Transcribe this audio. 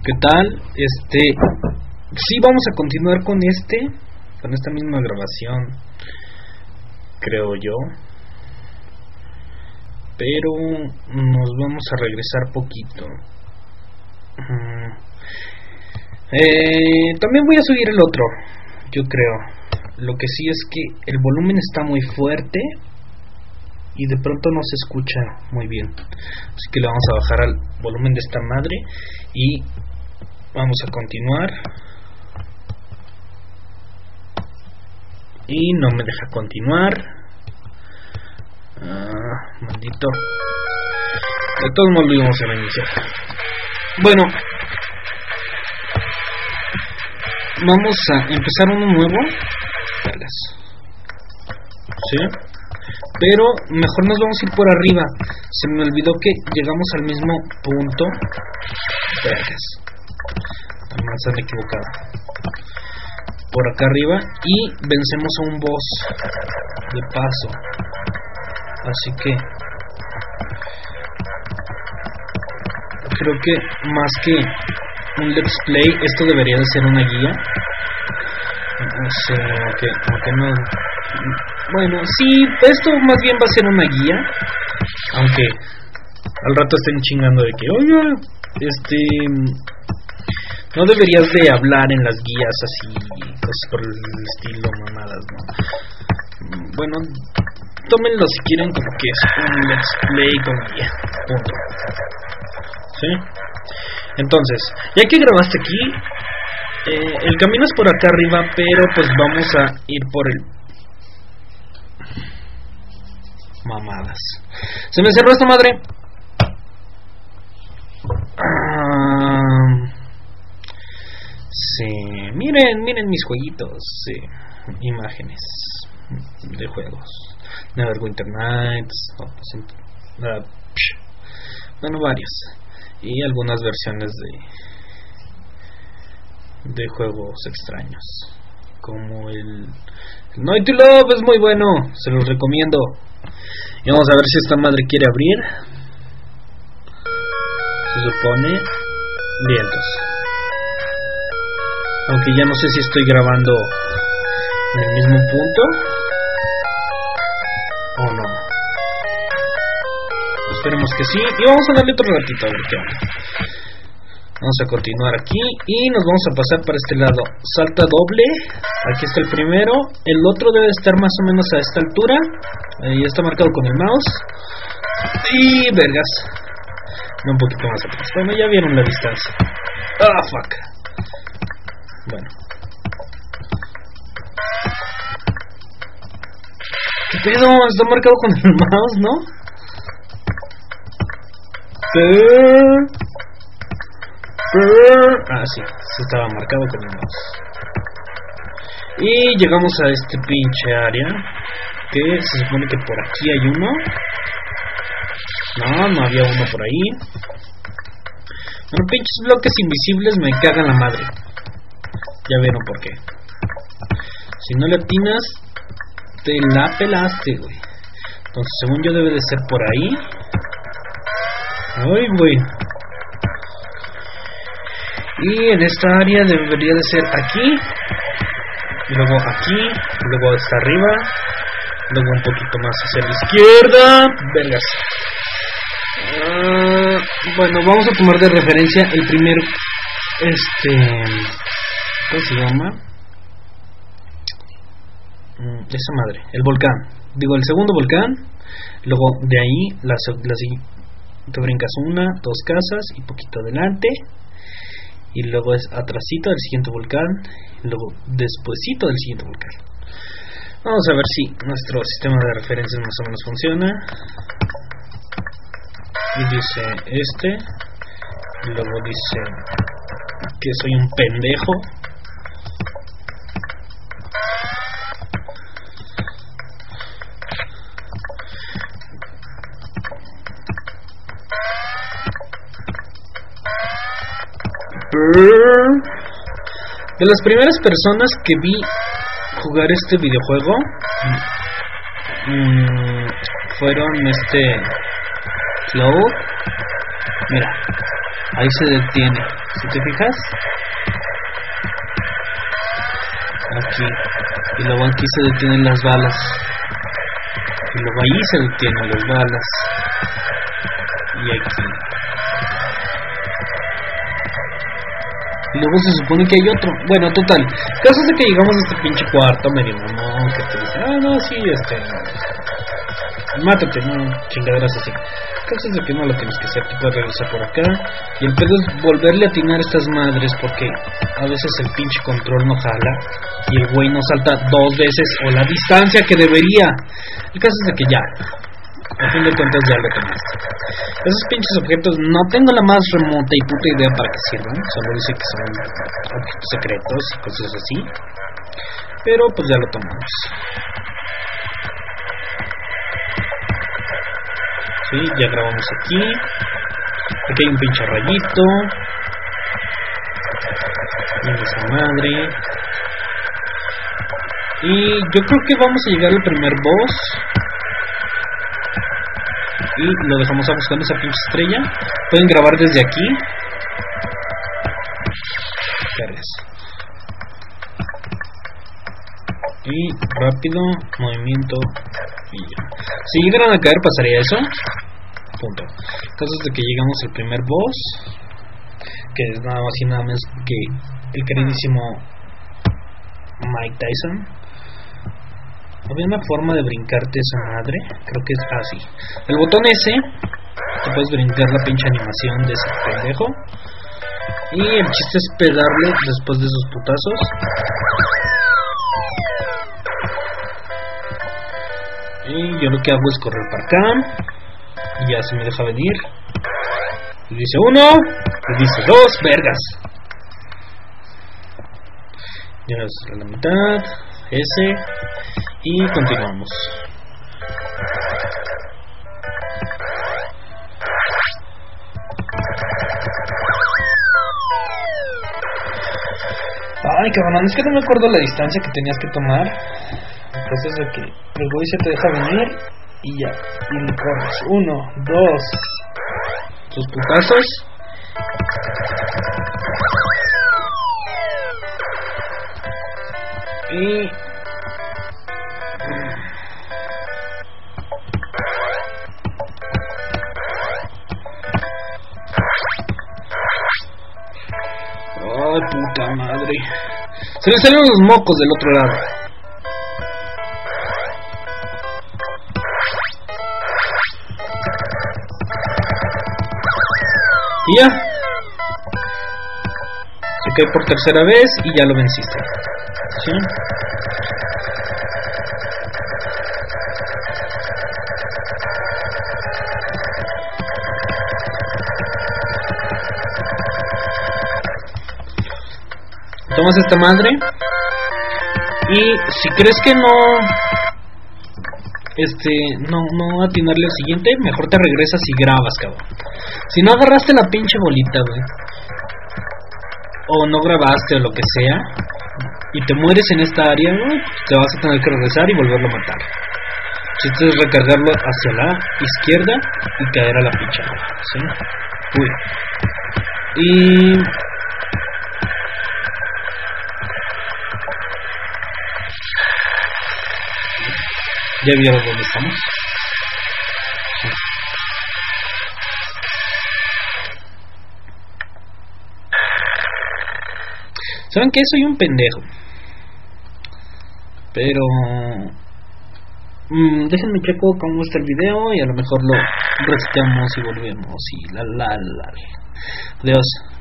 ¿Qué tal? Sí, vamos a continuar con esta misma grabación, creo yo. Pero nos vamos a regresar poquito. También voy a subir el otro, yo creo. Lo que sí es que el volumen está muy fuerte y de pronto no se escucha muy bien. Así que le vamos a bajar al volumen de esta madre y vamos a continuar. Y no me deja continuar. Maldito. De todos modos lo íbamos a reiniciar. Bueno, vamos a empezar uno nuevo. ¿Sí? Pero mejor nos vamos a ir por arriba. Se me olvidó que llegamos al mismo punto. La manzana equivocada. Por acá arriba. Y vencemos a un boss de paso. Así que creo que más que un let's play, esto debería de ser una guía. No sé, aunque no. Bueno, sí, esto más bien va a ser una guía. Aunque al rato estén chingando de que, oiga, no deberías de hablar en las guías así, cosas por el estilo, mamadas, ¿no? Bueno, tómenlo si quieren como que es un let's play con guía, punto. ¿Sí? Entonces, ya que grabaste aquí, el camino es por acá arriba, pero pues vamos a ir por el... Mamadas. Se me cerró esta madre. Sí, miren mis jueguitos. Sí, imágenes de juegos. Neverwinter Nights. Bueno, varios. Y algunas versiones de juegos extraños, como el Night to Love. Es muy bueno, se los recomiendo. Y vamos a ver si esta madre quiere abrir. Se supone vientos. Aunque ya no sé si estoy grabando en el mismo punto o no. Esperemos que sí. Y vamos a darle otro ratito a ver qué onda. Vamos a continuar aquí y nos vamos a pasar para este lado. Salta doble. Aquí está el primero. El otro debe estar más o menos a esta altura. Ya está marcado con el mouse. Y vergas. No, un poquito más atrás. Bueno, ya vieron la distancia. Fuck. Bueno. ¿Qué pedo? Está marcado con el mouse, ¿no? Sí, se estaba marcado con el mouse. Y llegamos a este pinche área, que se supone que por aquí hay uno. No había uno por ahí. Bueno, pinches bloques invisibles me cagan la madre. Ya vieron por qué. Si no le atinas, te la pelaste, güey. Entonces, según yo, debe de ser por ahí. Ay, güey. Y en esta área debería de ser aquí. Luego aquí. Luego hasta arriba. Luego un poquito más hacia la izquierda. Vergas. Bueno, vamos a tomar de referencia el primer... ¿cómo se llama? Esa madre, el volcán. Digo, el segundo volcán. Luego de ahí te brincas una, dos casas y poquito adelante. Y luego es atrasito del siguiente volcán. Y luego despuesito del siguiente volcán. Vamos a ver si nuestro sistema de referencias más o menos funciona. Y dice y luego dice que soy un pendejo. De las primeras personas que vi jugar este videojuego fueron Flow. Mira, ahí se detiene. Si te fijas, aquí, y luego aquí se detienen las balas, y luego ahí se detienen las balas, y aquí, y luego se supone que hay otro. Bueno, total, caso es de que llegamos a este pinche cuarto medio mamón, que te dicen, no, sí, mátate, no, chingaderas así. Caso es de que no lo tienes que hacer, tú puedes regresar por acá, y el pedo es volverle a atinar a estas madres, porque a veces el pinche control no jala, y el güey no salta 2 veces, o la distancia que debería. El caso es de que ya, a fin de cuentas ya lo tomaste. Esos pinches objetos no tengo la más remota y puta idea para qué sirven, solo dice que son objetos secretos y cosas así, pero pues ya lo tomamos. Sí, ya grabamos aquí. Aquí hay un pinche rayito. Y esa madre. Y yo creo que vamos a llegar al primer boss. Y lo dejamos a buscar esa pinche estrella. Pueden grabar desde aquí. Cargas. Y rápido, movimiento. Y ya. Si llegaran a caer pasaría eso. Punto. Entonces de que llegamos al primer boss, que es nada más y nada menos que el queridísimo Mike Tyson. Había una forma de brincarte esa madre, creo que es así. El botón S, te puedes brincar la pinche animación de ese pendejo. Y el chiste es pegarle después de esos putazos. Y yo lo que hago es correr para acá. Y ya se me deja venir. Y dice 1, y dice 2, vergas. Ya es la mitad. S. Y continuamos. Ay, cabrón, es que no me acuerdo la distancia que tenías que tomar. Entonces de que el güey se te deja venir y ya, y le corres 1, 2, tus putazos. Y ay, puta madre, se le salieron los mocos del otro lado. Y ya, se cae por tercera vez y ya lo venciste. ¿Sí? Tomas esta madre y si crees que no atinarle al siguiente, mejor te regresas y grabas, cabrón. Si no agarraste la pinche bolita, güey, o no grabaste o lo que sea, y te mueres en esta área, güey, te vas a tener que regresar y volverlo a matar. Si es recargarlo hacia la izquierda y caer a la pinche, ¿sí? Uy. Y ya vieron dónde estamos. Sí. ¿Saben qué? Soy un pendejo. Pero déjenme checo cómo está el video y a lo mejor lo reseteamos y volvemos y la. Adiós.